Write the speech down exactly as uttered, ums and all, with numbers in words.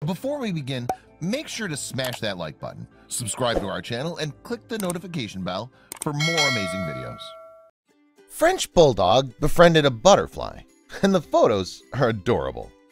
Before we begin, make sure to smash that like button, subscribe to our channel, and click the notification bell for more amazing videos. French Bulldog befriended a butterfly, and the photos are adorable.